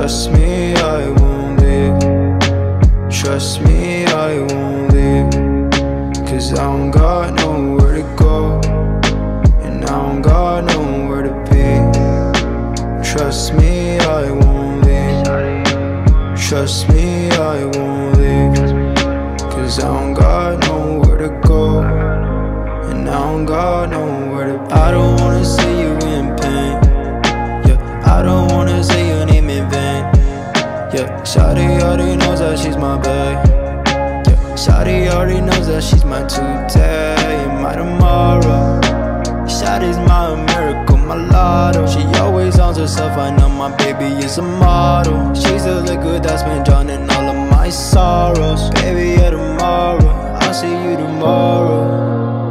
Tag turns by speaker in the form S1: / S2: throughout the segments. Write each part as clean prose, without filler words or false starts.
S1: Trust me, I won't leave. Trust me, I won't leave. Cause I don't got nowhere to go, and I don't got nowhere to be. Trust me, I won't leave. Trust me, I won't leave. Cause I don't got nowhere to go, and I don't got nowhere to be. I don't wanna see you in pain. Yeah, I don't wanna say your name in vain. Yeah, shawty already knows that she's my babe. Yeah, shawty already knows that she's my today and my tomorrow. Shawty's my miracle, my lotto. She always owns herself, I know my baby is a model. She's a liquid that's been drowning all of my sorrows. Baby, yeah, tomorrow, I'll see you tomorrow.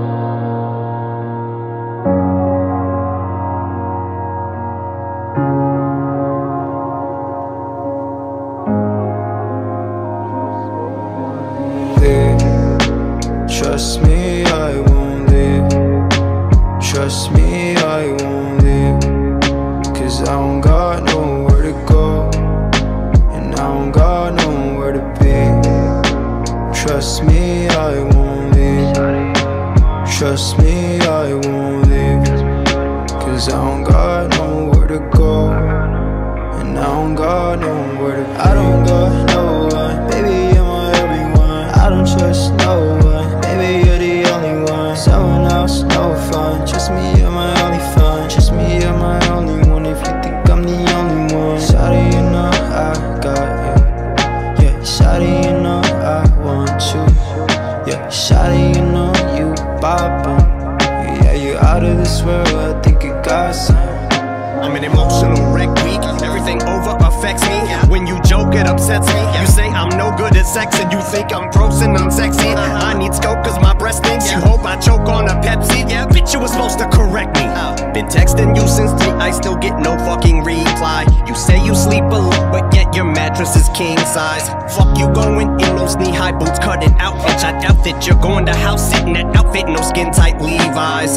S1: Trust me, I won't leave. Trust me, I won't leave. Cause I don't got nowhere to go, and I don't got nowhere to be. Trust me, I won't leave. Trust me, I won't leave. Cause I don't got nowhere to go, and I don't got nowhere to be. I don't got no one, baby, you're my everyone. I don't trust no one, baby, you're the only one. Someone else, no fun. Trust me, you're my only fun. Trust me, you're my only one. If you think I'm the only one, shawty, you know I got you. Yeah, shawty, you know I want you. Yeah, shawty, you know you poppin'. Yeah, you out of this world, I think you got some.
S2: I'm an emotional wreck week. Everything over affects me. When you joke, it upsets me. You say I'm no good at sex and you think I'm gross and unsexy. I need scope cause my breast stinks. You hope I choke on a Pepsi. Bitch, you was supposed to correct me. Been texting you since 3, I still get no fucking reply. You say you sleep alone, but yet your mattress is king size. Fuck you going in those knee-high boots, cutting out, bitch. I doubt that you're going to house sitting that outfit, no skin-tight Levi's.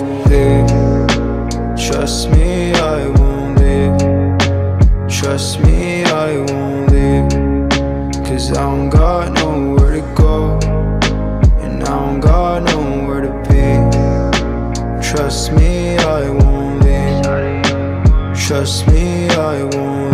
S1: Trust me, I won't leave. Trust me, I won't leave. Cause I don't got nowhere to go, and I don't got nowhere to be. Trust me, I won't leave. Trust me, I won't